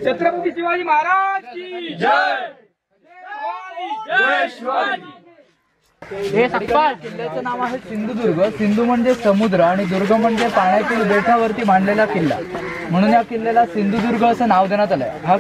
छत्रपती शिवाजी महाराज की जय। जय शिवाजी। हे किल्ल्याचं नाव आहे सिंधुदुर्ग। सिंधू म्हणजे समुद्र आणि दुर्ग म्हणजे पाण्यातील बेटावरती बांधलेला किल्ला, म्हणून या किल्ल्याला सिंधुदुर्ग असं नाव देण्यात आलंय।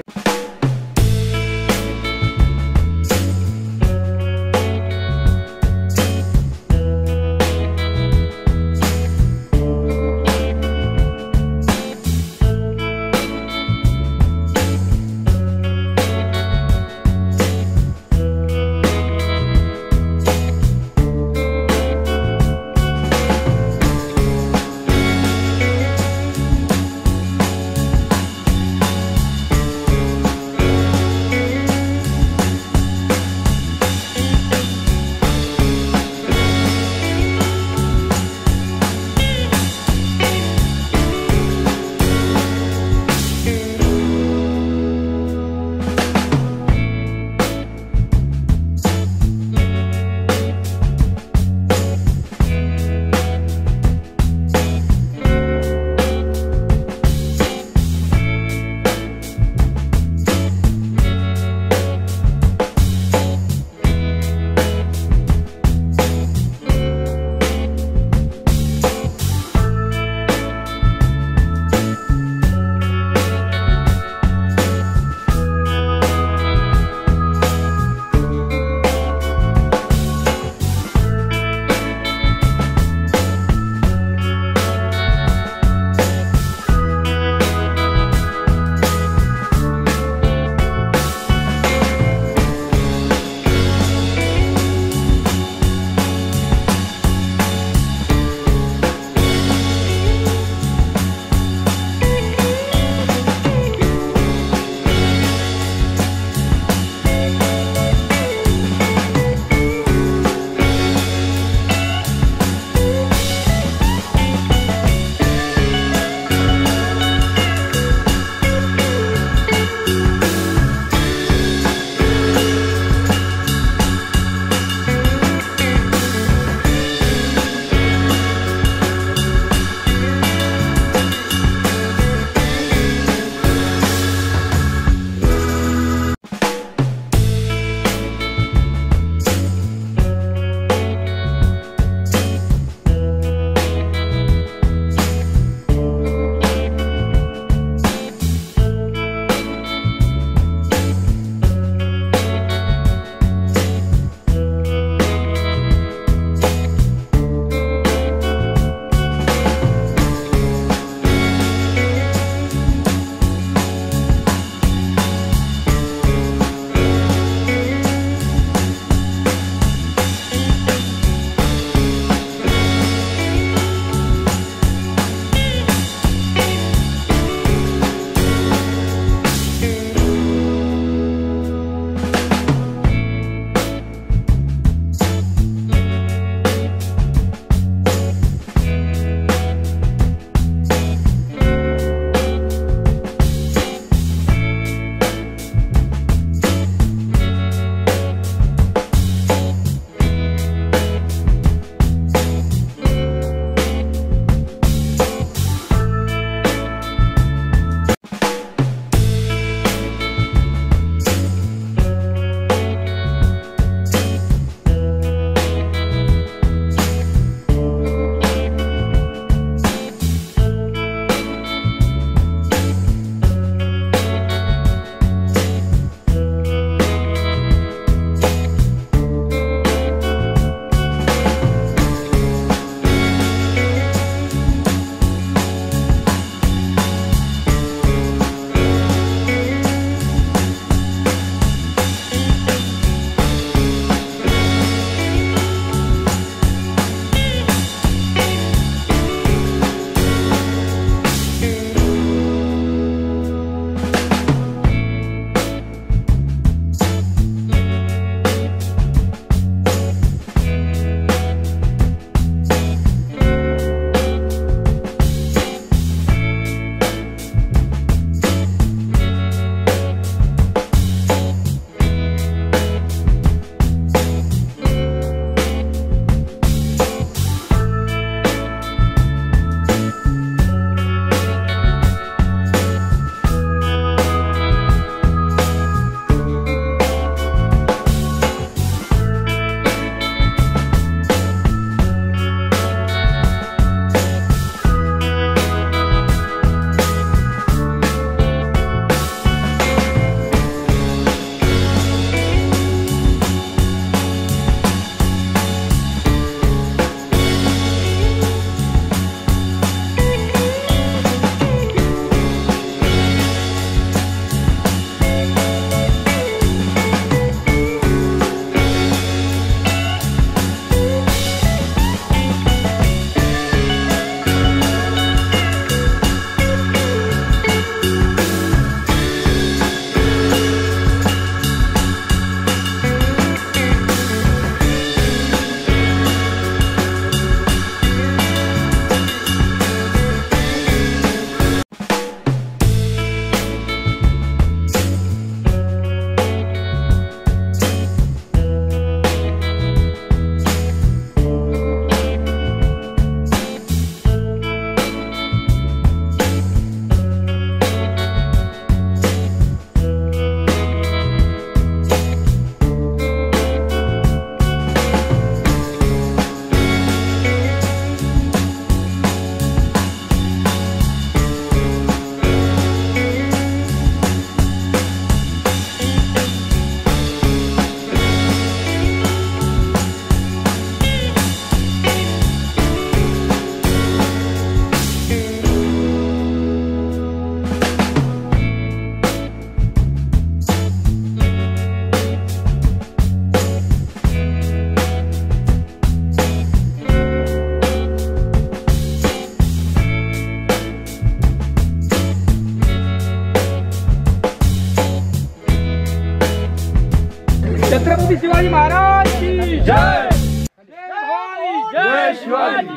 छत्रपती शिवाजी महाराज की जय। जय भवानी जय शिवाजी।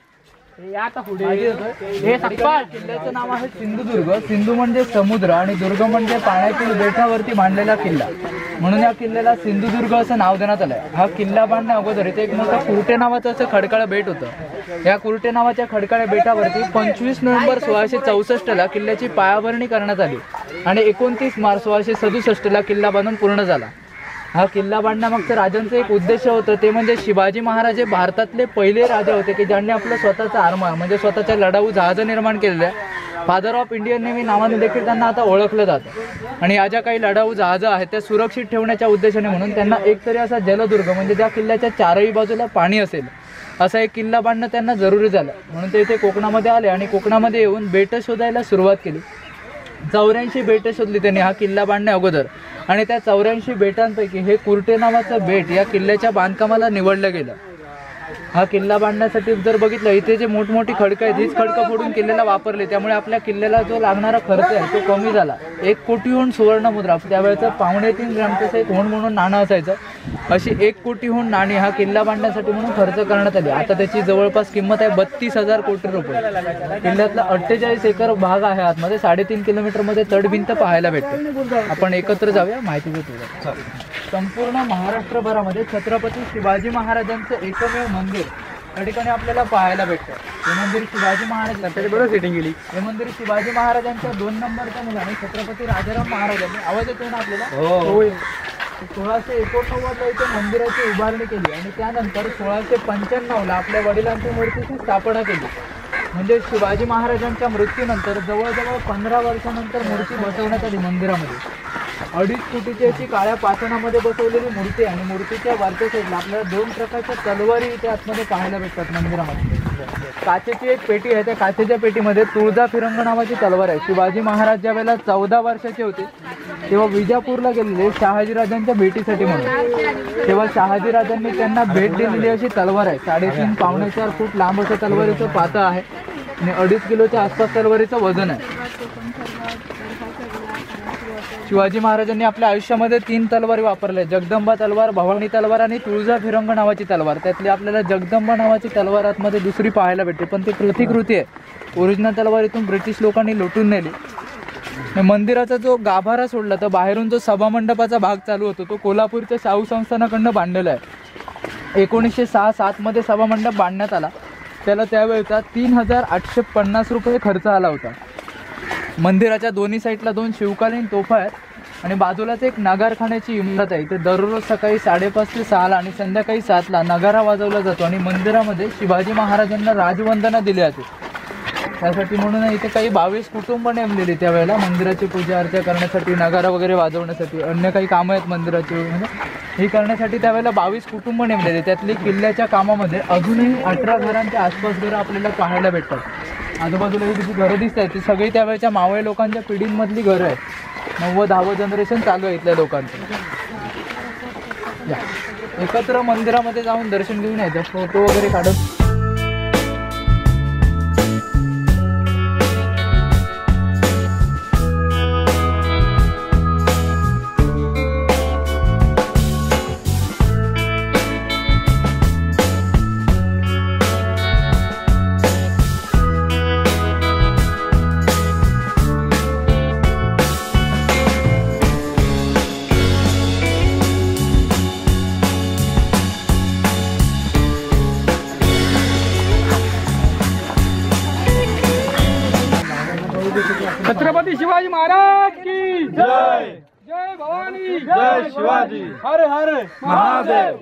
हे सगळं किल्ल्याचं नाव आहे सिंधुदुर्ग। सिंधू म्हणजे समुद्र आणि दुर्ग म्हणजे पाण्यातील बेटावरती बांधलेला किल्ला, म्हणून या किल्ल्याला सिंधुदुर्ग असं नाव देण्यात आलंय। हा किल्ला बांधण्या अगोदर इथे एक मोठं कुर्टे नावाचं असं खडकाळ बेट होतं। या कुर्टे नावाच्या खडकाळ बेटावरती 25 नोव्हेंबर 1664 किल्ल्याची पायाभरणी करण्यात आली आणि 29 मार्च 1667 किल्ला बांधून पूर्ण झाला। हा किल्ला बांधण्यामागचं राजांचं एक उद्देश होतं, ते म्हणजे शिवाजी महाराज हे भारतातले पहिले राजा होते की ज्यांनी आपलं स्वतःचं आरमार म्हणजे स्वतःच्या लढाऊ जहाज निर्माण केलेलं आहे। फादर ऑफ इंडियन नेव्ही नावाने देखील त्यांना आता ओळखलं जातं आणि या ज्या काही लढाऊ जहाजं आहेत त्या सुरक्षित ठेवण्याच्या उद्देशाने म्हणून त्यांना एकतरी असा जलदुर्ग म्हणजे ज्या किल्ल्याच्या चारही बाजूला पाणी असेल असा एक किल्ला बांधणं त्यांना जरुरी झालं, म्हणून ते इथे कोकणामध्ये आले आणि कोकणामध्ये येऊन बेटं शोधायला सुरुवात केली। 84 बेटं शोधली त्यांनी हा किल्ला बांधण्या अगोदर आणि त्या 84 बेटांपैकी हे कुर्टे नावाचं बेट या किल्ल्याच्या बांधकामाला निवडलं गेलं। हा किल्ला बांधण्यासाठी जर बघितलं इथे जे मोठमोठी खडकं आहेत हीच खडकं फोडून किल्ल्याला वापरले, त्यामुळे आपल्या किल्ल्याला जो लागणारा खर्च आहे तो कमी झाला। 1 कोटी होऊन सुवर्ण मुद्रा, त्यावेळेचं 2.5 ग्रॅमचं एक होण म्हणून नाणं असायचं, अशी 1 कोटी होऊन नाणी हा किल्ला बांधण्यासाठी म्हणून खर्च करण्यात आली। आता त्याची जवळपास किंमत आहे 32,000 कोटी रुपये। किल्ल्यातला 48 एकर भाग आहे आतमध्ये, 3.5 किलोमीटरमध्ये तटभिंत पाहायला भेटते। आपण एकत्र जाऊया, माहिती घेतो। संपूर्ण महाराष्ट्रभरामध्ये छत्रपती शिवाजी महाराजांचं एकमेव मंदिर या ठिकाणी आपल्याला पाहायला भेटतं। हे मंदिर शिवाजी महाराज बरोबर सेटिंग केली। हे मंदिर शिवाजी महाराजांच्या 2 नंबरच्या मुलाने छत्रपती राजाराम महाराजांनी, आवाज येतोय ना आपल्याला, 1689ला इथे मंदिराची उभारणी केली आणि त्यानंतर 1695ला आपल्या वडिलांच्या मूर्तीची स्थापना केली। म्हणजे शिवाजी महाराजांच्या मृत्यूनंतर जवळजवळ 15 वर्षानंतर मूर्ती बसवण्यात आली मंदिरामध्ये। 2.5 फुटीची अशी काळ्या पाषाणामध्ये बसवलेली मूर्ती आणि मूर्तीच्या वरच्या साईडला आपल्याला 2 प्रकारच्या तलवारी इथे आतमध्ये पाहायला भेटतात मंदिरामध्ये। काचेची एक पेटी आहे, त्या काचेच्या पेटीमध्ये तुळजा फिरंग नावाची तलवार आहे। शिवाजी महाराज ज्या वेळेला 14 वर्षाचे होते तेव्हा विजापूरला गेलेले शहाजीराजांच्या भेटीसाठी म्हणून, तेव्हा शहाजीराजांनी त्यांना भेट दिलेली अशी तलवार आहे। 3.5 पावणे 4 फूट लांब असं तलवारीचं पातं आहे आणि 2.5 किलोच्या आसपास तलवारीचं वजन आहे। शिवाजी महाराजांनी आपल्या आयुष्यामध्ये 3 तलवारी वापरल्या, जगदंबा तलवार, भवानी तलवार आणि तुळजा फिरंग नावाची तलवार। त्यातली आपल्याला जगदंबा नावाची तलवार आतमध्ये दुसरी पाहायला भेटते, पण ती प्रतिकृती आहे। ओरिजिनल तलवारीतून ब्रिटिश लोकांनी लुटून नेली। मंदिराचा जो गाभारा सोडला तर बाहेरून जो सभामंडपाचा भाग चालू होतो तो कोल्हापूरच्या शाहू संस्थानाकडनं बांधलेला आहे। 1906-07 मध्ये सभामंडप बांधण्यात आला, त्याला त्यावेळेचा 3,850 रुपये खर्च आला होता। मंदिराच्या दोन्ही साईडला 2 शिवकालीन तोफा आहेत आणि बाजूलाच एक नगारखान्याची इमारत आहे। इथे दररोज सकाळी 5:30 ते 6 आणि संध्याकाळी 7ला नगारा वाजवला जातो आणि मंदिरामध्ये शिवाजी महाराजांना राजवंदना दिली जाते। त्यासाठी म्हणून इथे काही 22 कुटुंब नेमलेली त्यावेळेला मंदिराची पूजा अर्चा करण्यासाठी, नगारा वगैरे वाजवण्यासाठी, अन्य काही कामं आहेत मंदिराची म्हणजे हे करण्यासाठी त्यावेळेला 22 कुटुंब नेमलेले। त्यातली किल्ल्याच्या कामामध्ये अजूनही 18 घरांच्या आसपास घरं आपल्याला पाहायला भेटतात। आजूबाजूला ही जी घरं दिसत आहेत ती सगळी त्यावेळेच्या मावळे लोकांच्या पिढींमधली घरं आहेत। 9व-10व जनरेशन चालू आहे इथल्या लोकांचं। एकत्र मंदिरामध्ये जाऊन दर्शन घेऊन यायचं, फोटो वगैरे काढत। छत्रपती शिवाजी महाराज की जय। जय भवानी जय शिवाजी। हर हर महादेव।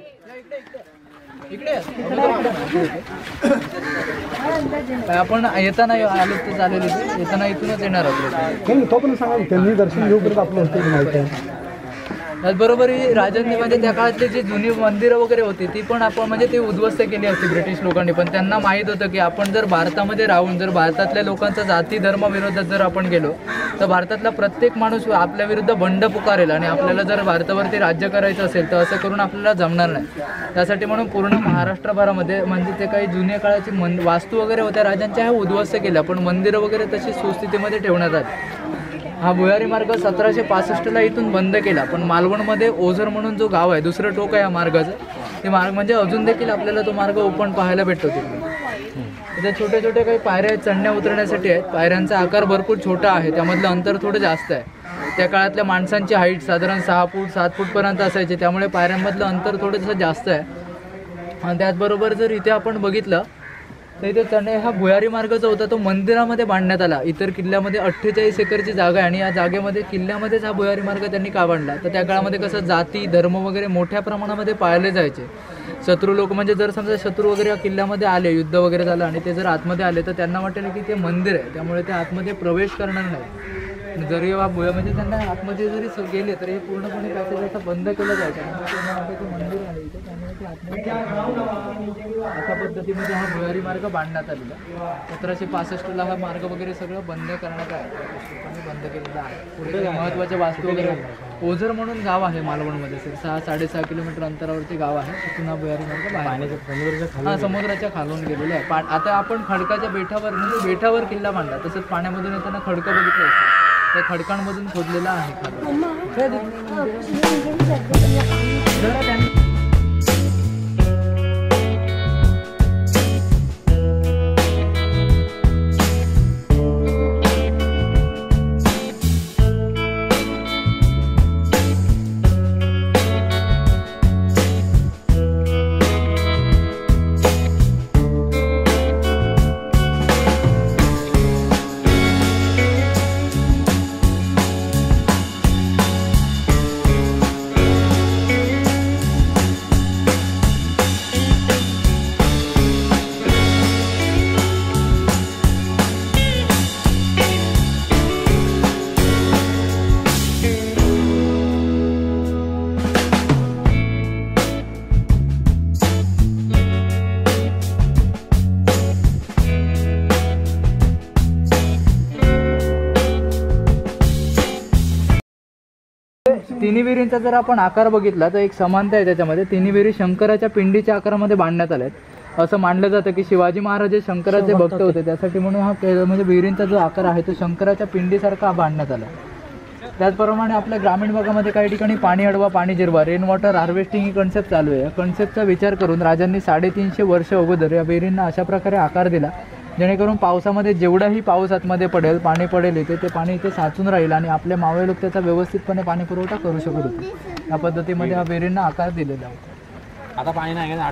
आपण येताना आलो तर चालेल, येताना इथूनच येणार आहोत। तो पण सांगा, त्यांनी दर्शन घेऊ करत आपलं होतं माहिती आहे। त्याचबरोबर राजांनी म्हणजे त्या काळातली जी जुनी मंदिरं वगैरे होती ती पण आपण म्हणजे ती उद्ध्वस्त केली असती ब्रिटिश लोकांनी, पण त्यांना माहीत होतं की आपण जर भारतामध्ये राहून जर भारतातल्या लोकांचा जाती धर्म विरोधात जर आपण गेलो तर भारतातला प्रत्येक माणूस आपल्या विरुद्ध बंड पुकारेल आणि आपल्याला जर भारतावरती राज्य करायचं असेल तर असं करून आपल्याला जमणार नाही। त्यासाठी म्हणून पूर्ण महाराष्ट्रभरामध्ये म्हणजे ते काही जुन्या काळाची वास्तू वगैरे होत्या राजांच्या ह्या उद्ध्वस्त केल्या, पण मंदिरं वगैरे तशी सुस्थितीमध्ये ठेवण्यात आली। हा भुयारी मार्ग 1765ला इथून बंद केला, पण मालवणमध्ये ओझर म्हणून जो गाव आहे, दुसरं टोक आहे या मार्गाचं, ते मार्ग म्हणजे अजून देखील आपल्याला तो मार्ग ओपन पाहायला भेटतो तिथे. इथे छोटे छोटे काही पायऱ्या आहेत, चढण्या उतरण्यासाठी आहेत. पायऱ्यांचा आकार भरपूर छोटा आहे, त्यामधलं अंतर थोडं जास्त आहे. त्या काळातल्या माणसांची हाईट साधारण 6 फूट 7 फूटपर्यंत असायची, त्यामुळे पायऱ्यांमधलं अंतर थोडंसं जास्त आहे. आणि त्याचबरोबर जर इथे आपण बघितलं तर इथे चढणे हा भुयारी मार्ग जो होता तो मंदिरामध्ये बांधण्यात आला. इतर किल्ल्यामध्ये 48 एकरची जागा आहे आणि या जागेमध्ये किल्ल्यामध्येच हा भुयारी मार्ग त्यांनी का बांधला, तर त्या काळामध्ये कसं जाती धर्म वगैरे मोठ्या प्रमाणामध्ये पाळले जायचे. शत्रू लोक म्हणजे जर समजा शत्रू वगैरे या किल्ल्यामध्ये आले, युद्ध वगैरे झालं आणि ते जर आतमध्ये आले तर त्यांना वाटेल की ते मंदिर आहे, त्यामुळे ते आतमध्ये प्रवेश करणार नाही. जरी हा भुया म्हणजे त्यांना आतमध्ये जरी गेले तर हे पूर्णपणे पॅसेज असं बंद केलं जायचं. मंदिर आहे इथे, त्यामुळे ते आतमध्ये अशा पद्धतीमध्ये हा भुयारी मार्ग बांधण्यात आलेला. 1765ला हा मार्ग वगैरे सगळं बंद करण्यात आहे, बंद केलेला आहे. पुढे महत्त्वाच्या वास्तू वगैरे ओझर म्हणून गाव आहे मालवणमध्ये, 6-6.5 किलोमीटर अंतरावरती गाव आहे. तिथून हा भुयारी मार्ग समुद्राच्या खालून गेलेला आहे. आता आपण खडकाच्या बेटावर म्हणजे बेटावर किल्ला बांधला, तसंच पाण्यामधून येताना खडकं बघितलं असतं, त्या खडकांमधून खोदलेला आहे. तिन्ही विहिरींचा जर आपण आकार बघितला तर एक समानता आहे त्याच्यामध्ये. तिन्ही विहिरी शंकराच्या पिंडीच्या आकारामध्ये बांधण्यात आल्या आहेत. असं मानलं जातं की शिवाजी महाराज हे शंकराचे भक्त होते, त्यासाठी म्हणून हा म्हणजे विहिरींचा जो आकार आहे तो शंकराच्या पिंडीसारखा बांधण्यात आला. त्याचप्रमाणे आपल्या ग्रामीण भागामध्ये काही ठिकाणी पाणी अडवा पाणी जिरवा, रेन वॉटर हार्वेस्टिंग ही कन्सेप्ट चालू आहे. या कन्सेप्टचा विचार करून राजांनी 350 वर्ष अगोदर या विहिरींना अशा प्रकारे आकार दिला, जेणेकरून पावसामध्ये जेवढाही पाऊस आतमध्ये पडेल, पाणी पडेल इथे, ते पाणी इथे साचून राहील आणि आपले मावळे लोक त्याचा व्यवस्थितपणे पाणी पुरवठा करू शकत होते. या पद्धतीमध्ये हा विहिरींना आकार दिलेला होता. आता पाणी नाही का?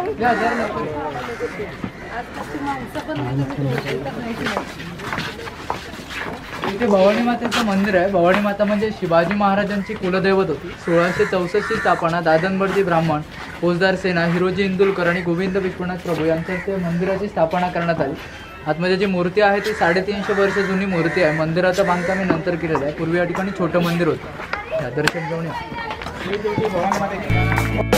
इथे भवानी मातेचं मंदिर आहे. भवानी माता म्हणजे शिवाजी महाराजांची कुलदैवत होती. 1664ची स्थापना दादनबर्दी ब्राह्मण, फौजदार सेना, हिरोजी इंदुलकर आणि गोविंद विश्वनाथ प्रभू यांच्या मंदिराची स्थापना करण्यात आली. आतमध्ये जी मूर्ती आहे ती 350 वर्ष जुनी मूर्ती आहे. मंदिराचं बांधकाम नंतर केलेलं आहे. पूर्वी या ठिकाणी छोटं मंदिर होतं. दर्शन घेऊन या.